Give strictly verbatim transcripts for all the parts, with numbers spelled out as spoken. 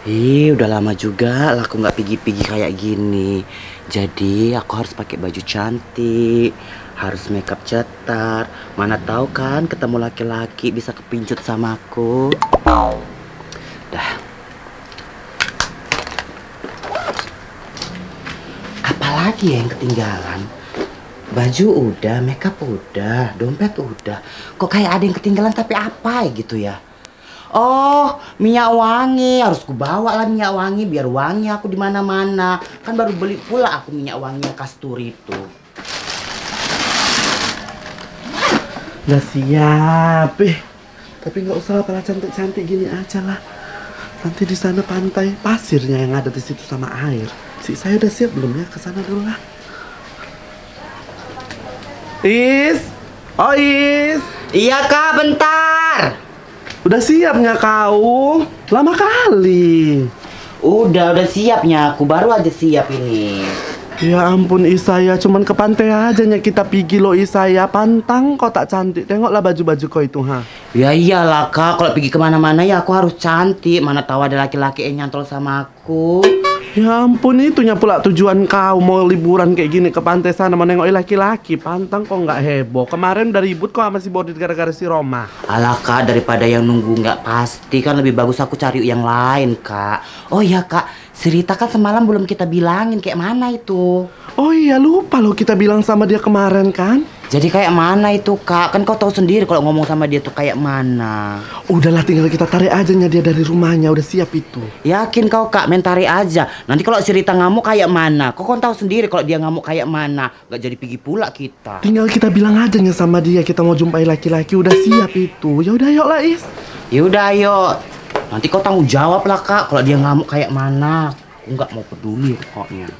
Ih, udah lama juga lah aku nggak pigi-pigi kayak gini. Jadi aku harus pakai baju cantik, harus makeup cetar. Mana tahu kan ketemu laki-laki bisa kepincut sama aku. Dah. Apalagi ya yang ketinggalan? Baju udah, makeup udah, dompet udah. Kok kayak ada yang ketinggalan tapi apa ya gitu ya? Oh, minyak wangi harus ku bawa lah minyak wangi biar wangi aku di mana-mana. Kan baru beli pula aku minyak wangi yang kasturi itu. Udah siap, eh. Tapi nggak usah pala cantik-cantik gini aja lah. Nanti di sana pantai pasirnya yang ada di situ sama air. Si saya udah siap belum ya? Ke sana dulu lah. Is, oh Is. Iya kak, bentar. Udah siap nggak kau? Lama kali. Udah, udah siapnya. Aku baru aja siap ini. Ya ampun Isaya, cuman ke pantai aja nya kita pergi lo Isaya. Pantang kau tak cantik. Tengoklah baju-baju kau itu ha. Ya iyalah kak, kalau pergi kemana-mana ya aku harus cantik. Mana tahu ada laki-laki yang nyantol sama aku. Ya ampun, itunya pula tujuan kau mau liburan kayak gini ke pantai sana mau nengokin laki-laki. Pantang kok nggak heboh. Kemarin udah ribut kok sama si Bodit gara-gara si Roma. Alah kak, daripada yang nunggu nggak pasti kan lebih bagus aku cari yang lain kak. Oh iya kak, si Rita kan semalam belum kita bilangin kayak mana itu. Oh iya lupa loh kita bilang sama dia kemarin kan. Jadi kayak mana itu kak? Kan kau tahu sendiri kalau ngomong sama dia tuh kayak mana. Udahlah tinggal kita tarik aja nya dia dari rumahnya, udah siap itu. Yakin kau kak, main tarik aja. Nanti kalau si Rita ngamuk kayak mana? Kau kan tahu sendiri kalau dia ngamuk kayak mana. Gak jadi pergi pula kita. Tinggal kita bilang aja nya sama dia kita mau jumpai laki-laki, udah siap itu. Ya udah yuk lah Is. Ya udah ayo. Nanti kau tanggung jawab lah kak kalau dia ngamuk kayak mana. Aku nggak mau peduli pokoknya.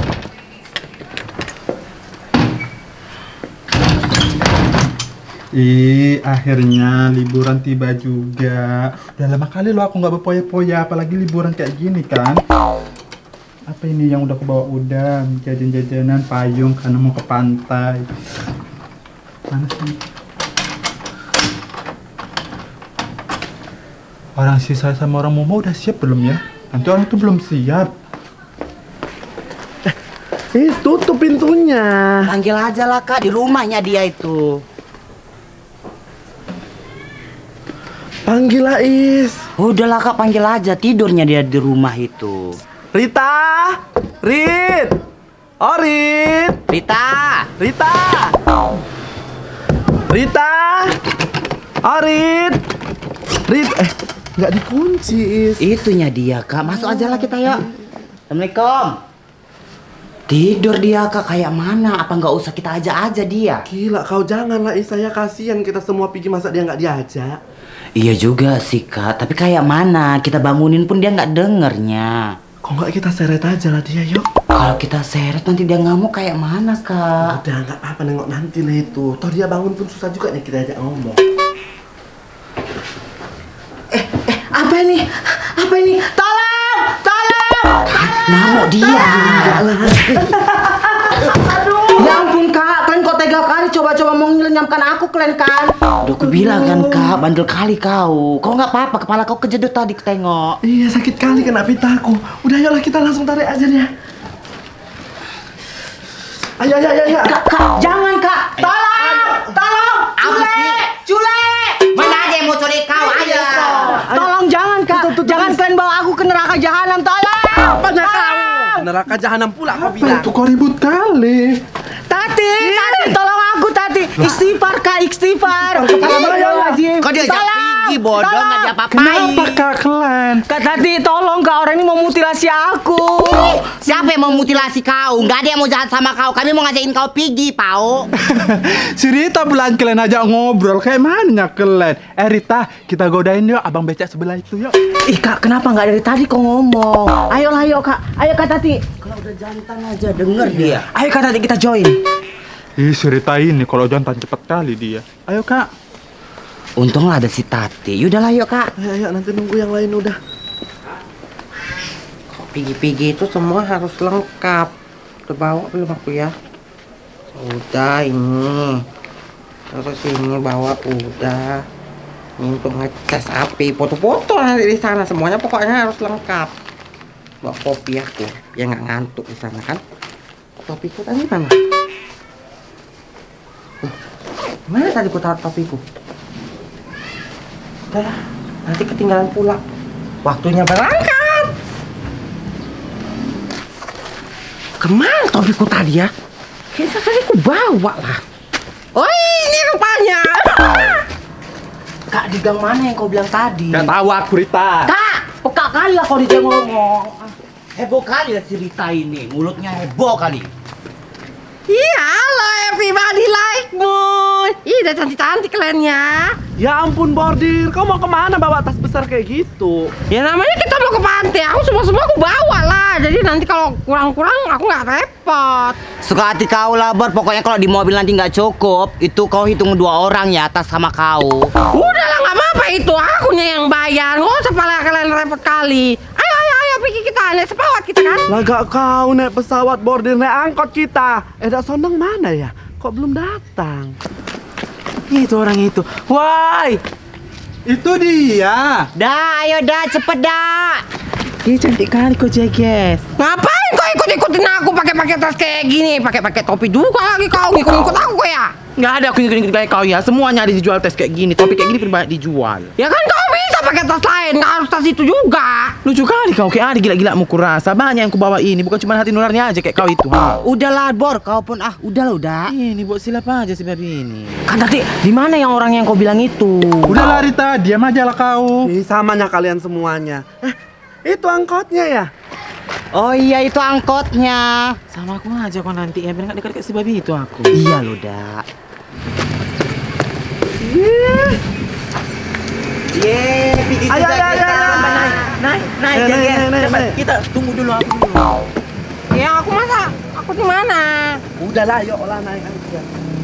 Ih, akhirnya liburan tiba juga. Udah lama kali loh aku nggak berpoya-poya, apalagi liburan kayak gini kan. Apa ini yang udah aku bawa? Udah jajan-jajanan, payung karena mau ke pantai. Mana sih? Orang sisa sama orang Momo udah siap belum ya? Nanti orang tuh belum siap. Is, tutup pintunya. Panggil aja lah kak, di rumahnya dia itu. Panggil lah Is. Udahlah kak, panggil aja, tidurnya dia di rumah itu. Rita, Rit, oh Rit, Rita, Rita, Rita, oh Rit, Rit, eh nggak dikunci Is. itunya dia kak, masuk aja lah kita yuk. Assalamualaikum. Tidur dia kak, kayak mana? Apa nggak usah kita ajak aja dia? Gila kau janganlah Is, saya kasihan kita semua pergi masa dia nggak diajak. Iya juga sih kak, tapi kayak mana? Kita bangunin pun dia nggak dengernya. Kok nggak kita seret aja lah dia yuk? Kalau kita seret nanti dia ngamuk kayak mana kak? Udah nggak apa-apa, nengok nanti lah itu. Toh dia bangun pun susah juga nih kita ajak ngomong. Eh, eh, apa ini? Apa ini? Tolong! Tolong! Ngamuk dia. Aduh. Ya ampun kak, kalian kok tega kali coba-coba mau ngelenyamkan aku kalian kan? Udah aku bilang kan kak, bandel kali kau. Kau nggak apa-apa, kepala kau kejedot tadi ketengok. Iya sakit kali kena pitaku. Udah ayolah kita langsung tarik aja nih ya. Ayo ayo ayo ayo. Kak, kak, jangan kak. Tolong! Tolong! Cule! Cule! Mana ada yang mau culik kau? Ayo! Tolong jangan kak. Jangan kalian bawa aku ke neraka jahanam. Tolong! Apanya kau? Neraka jahanam pula kau bilang. Itu kok ribut kali. Tati, Tati, tolong aku Tati. Istighfar kak, istighfar. Kau dia pergi bodoh, nggak diapa-apain. Kenapa kak kalian? Kak Tati, tolong kak, orang ini mau mutilasi aku. Siapa yang mau mutilasi kau? Nggak ada yang mau jahat sama kau. Kami mau ngajakin kau pergi, Pau. Si Rita bilang kalian ajak ngobrol, kayak mana kalian? Eh Rita, kita godain yuk abang becak sebelah itu yuk. Ih kak, kenapa nggak dari tadi kau ngomong? Ayolah, ayo kak, ayo kak Tati. Kalau udah jantan aja denger dia. Ayo kak Tati, kita join. Ih si Rita ini kalau jantan cepet kali dia. Ayo kak. Untunglah ada si Tati. Yaudahlah yuk kak. Ayo ayo nanti nunggu yang lain udah. Pigi-pigi itu semua harus lengkap. Udah bawa belum aku ya? Udah ini. Terus ini bawa udah. Ini untuk ngecas api, foto-foto nanti di sana semuanya pokoknya harus lengkap. bawa kopi aku, ya nggak ngantuk di sana kan. Topiku tadi mana? Oh, mana tadi ku taruh topiku? Udah lah, nanti ketinggalan pula. Waktunya berangkat. Kemana topiku tadi ya? Kayaknya tadi ku bawa lah. Oh ini rupanya. Kak, di gang mana yang kau bilang tadi? Gak tahu aku, Rita. Kak, peka kali lah kalau dia ngomong. Heboh kali lah si Rita ini, mulutnya heboh kali. Iya, halo everybody like moon. Ih, udah cantik-cantik kaliannya. Ya ampun Bordir, kau mau kemana bawa tas besar kayak gitu? Ya namanya kita mau ke pantai, aku semua-semua aku bawa lah. Jadi nanti kalau kurang-kurang aku nggak repot. Suka hati kau lah, Bor. Pokoknya kalau di mobil nanti nggak cukup, itu kau hitung dua orang ya, tas sama kau. Udah lah, nggak apa-apa itu, akunya yang bayar. Nggak usah pala kalian repot kali. Ayo, ayo, ayo, pergi kita naik pesawat kita kan? Lah gak kau naik pesawat Bordir, naik angkot kita. Eh, Dak Sondang mana ya? Kok belum datang? Itu orang itu. Woi, Itu dia. Dah, ayo dah, cepet dah. dia cantik kali kok Jeges. Ngapain kau ikut-ikutin aku pakai-pakai tas kayak gini? Pakai-pakai topi juga lagi kau ngikut-ngikut aku kayak. Nggak ada aku ikut-ikut kayak kau ya. Semuanya ada dijual tas kayak gini. Topi kayak gini banyak dijual. Ya kan kau bisa pakai tas lain, nggak harus tas itu juga. Lucu kali kau, kayak ada gila-gila mu kurasa. Banyak yang ku bawa ini, bukan cuma hati nurarnya aja kayak kau itu. Ha. Udahlah, Bor, kau pun ah, udah lah, udah. Ini buat silap aja si babi ini. Kan tadi di mana yang orang yang kau bilang itu? Udahlah Rita, diam aja lah kau. Ih, samanya kalian semuanya. Eh, itu angkotnya ya? Oh iya, itu angkotnya. Sama aku aja kok nanti ya, biar nggak dekat-dekat si babi itu aku. Iya loh, dak. Yeay, pergi Ayo, ayo, ayo, ayo. Naik, naik, naik, Naik, Jeges. naik, naik, Cepat, naik. kita tunggu dulu aku dulu. Ya aku masa aku di mana? Udahlah, yuk lah naik aja.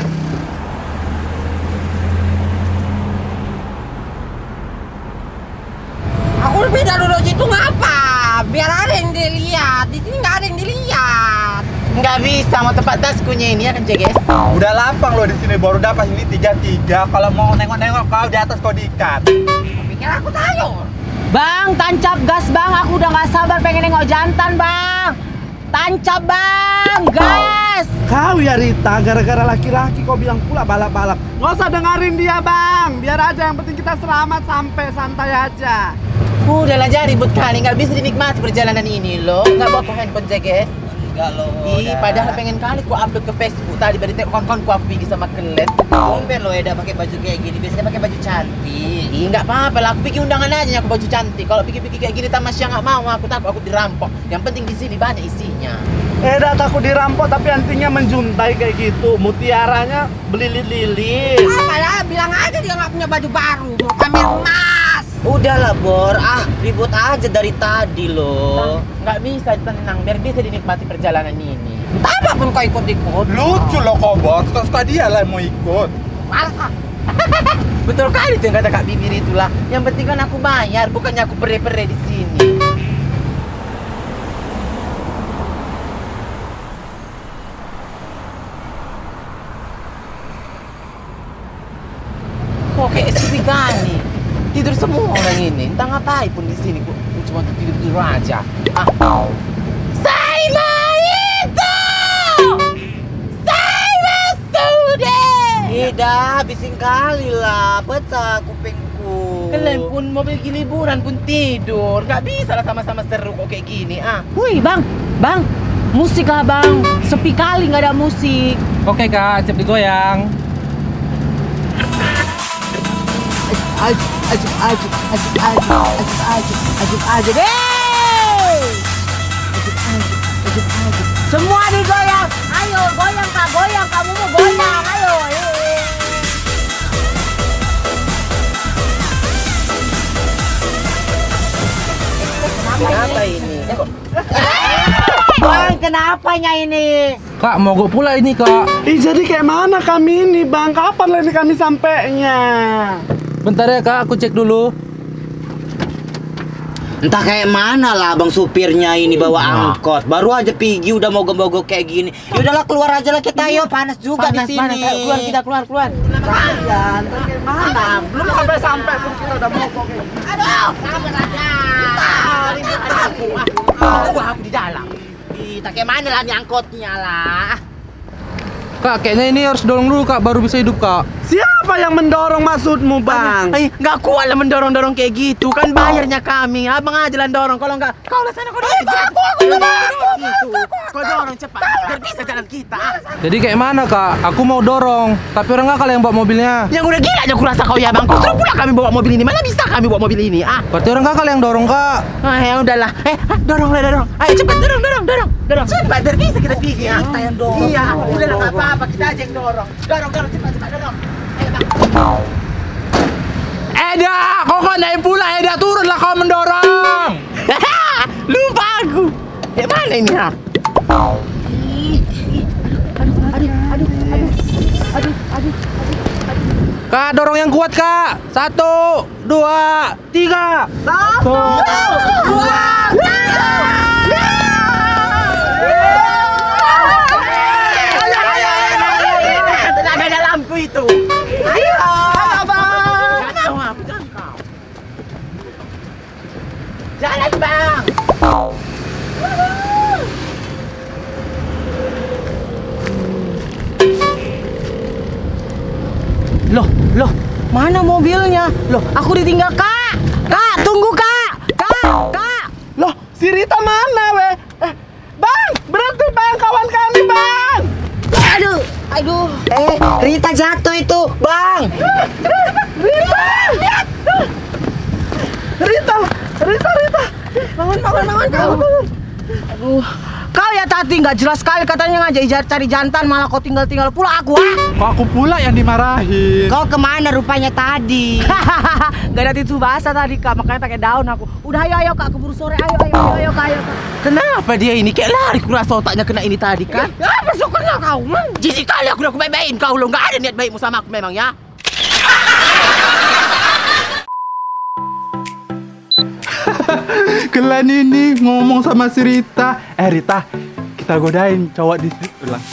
Aku pindah dulu situ ngapa? Biar ada yang dilihat. Di sini nggak ada yang dilihat. Nggak bisa, mau tempat taskunya ini ya kan Jeges. Udah lapang loh di sini, baru dapat ini tiga tiga. Kalau mau nengok-nengok kau di atas kau diikat. Pikir aku tayo. Bang, tancap gas, Bang. Aku udah nggak sabar pengen nengok jantan, Bang. Tancap, Bang. Gas. Kau ya Rita, gara-gara laki-laki kau bilang pula balap-balap. Nggak usah dengerin dia Bang, biar aja yang penting kita selamat sampai santai aja. Udah lah jangan ribut kali, nggak bisa dinikmati perjalanan ini loh. Nggak bawa ke handphone Jeges. Enggak loh. Ih, padahal pengen kali ku upload ke Facebook tadi baru tengok kawan-kawanku aku pergi sama kelet. Tumben loh Eda pakai baju kayak gini. Biasanya pakai baju cantik. Ih, nggak apa-apa lah, aku bikin undangan aja aku baju cantik. Kalau pergi-pergi kayak gini tamasya nggak mau, aku takut aku dirampok. Yang penting di sini banyak isinya. Eh, dah takut dirampok tapi antingnya menjuntai kayak gitu. Mutiaranya belilit-lilit. Apa lah? Bilang aja dia nggak punya baju baru. Mau pamer emas. Udahlah, Bor. Ah, ribut aja dari tadi loh. Nggak bisa tenang, biar bisa dinikmati perjalanan ini. Apapun kau ikut-ikut. Lucu loh kau, Bos. Suka-suka dia lah mau ikut. Malas ah. Betul kali tuh yang kata Kak Bibir itulah. Yang penting kan aku bayar, bukannya aku pere-pere di sini. Kok kayak sepi kali. Tidur semua orang ini. Entah ngapain pun di sini. Gua gua cuma tidur-tidur aja. Ah. Simon itu! Simon sudah! Eda, bising kali lah. Pecah kupingku. Kalian pun mau pergi liburan pun tidur. Gak bisa lah sama-sama seru kok kayak gini. Ah. Wih, Bang. Bang, musik lah, Bang. Sepi kali nggak ada musik. Oke kak, siap digoyang. Ajuk, ajuk, ajuk, ajuk, ajuk, ajuk, ajuk, ajuk, ajuk, deh. Ajuk, ajuk, ajuk, ajuk. Semua digoyang. Ayo, goyang kak, goyang. Kamu mau goyang, ayo. Kenapa ini? Bang, kenapanya ini? Kak, mogok pula ini kak. Ih, jadi kayak mana kami ini Bang? Kapan lagi kami sampainya? Bentar ya kak, aku cek dulu. Entah kayak mana lah bang supirnya ini bawa angkot. Baru aja pergi udah mogok-mogok kayak gini. Ya udahlah keluar aja lah kita, yuk panas juga Panas, di sini. panas. Ayo, keluar kita, keluar, keluar. Kalian, kayak mana? Belum sampai-sampai pun kita udah mogok kayak gini. Aduh, sabar aja. Ribut aku. Ah, kita. Kayak mana lah nih angkotnya lah. Kak, kayaknya ini harus dorong dulu kak, baru bisa hidup kak. Siapa yang mendorong maksudmu, Bang? Ay, nggak kuat lah mendorong-dorong kayak gitu. Kan bayarnya kami. Abang aja lah dorong. Kalau nggak, kau lah sana kau dorong. Aku, aku, aku, gitu. Kau dorong cepat. Biar bisa jalan kita. Jadi kayak mana kak? Aku mau dorong, tapi orang nggak kali yang bawa mobilnya. Yang udah gila aja kurasa kau ya bang. Kau suruh pula kami bawa mobil ini. Mana bisa kami bawa mobil ini? Ah, Berarti orang nggak kali yang dorong kak. ah ya udahlah. Eh, ah, dorong lah dorong. Ayo cepat dorong, dorong, dorong, dorong. Cepat, biar bisa kita pergi. Ah. Kita yang dorong. Iya, udah lah nggak apa-apa. Kita aja yang dorong. Dorong, dorong, cepat, cepat dorong. Ayo bang. Eda, kau kok naik pula Eda, turunlah kau mendorong. Lupa aku. Eh mana ini ha? Kak, dorong yang kuat kak. Satu, dua, tiga. Satu, dua, tiga. Tenaga dalamku itu. Ayo. Abang. Jangan apa jangan kau. Jalan bang. Loh, loh, mana mobilnya? Loh, aku ditinggal kak. Kak, tunggu kak. Kak, kak. Loh, si Rita mana, weh? Eh, Bang, berhenti Bang, kawan kami, Bang. Aduh, aduh. Eh, Rita jatuh itu, Bang. Rita! Rita, Rita, Rita. Bangun, bangun, bangun, bangun. Aduh, kau ya tadi nggak jelas sekali katanya ngajak cari jantan, malah kau tinggal-tinggal pula aku, ah. Kok aku pula yang dimarahin? Kau kemana rupanya tadi? Gak ada tisu basah tadi kak, makanya pakai daun aku. Udah ayo ayo kak, keburu sore, ayo ayo ayo ayo kak, ayo kak. Kenapa dia ini kayak lari kurasa otaknya kena ini tadi kan? Ya bersyukurlah kau. Jijik kali aku udah aku baik-baikin kau lo, nggak ada niat baikmu sama aku memang ya. Kelan ini ngomong sama si Rita. Eh Rita, kita godain cowok di situ lah.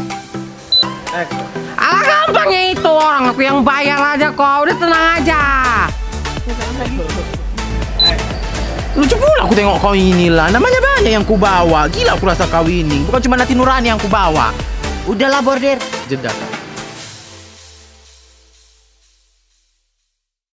Alah gampangnya itu, orang aku yang bayar aja kok. Udah tenang aja. Lucu pula aku tengok kau inilah. Namanya banyak yang ku bawa. Gila aku rasa kau ini. Bukan cuma Nati Nurani yang ku bawa. Udahlah, border. Jeda.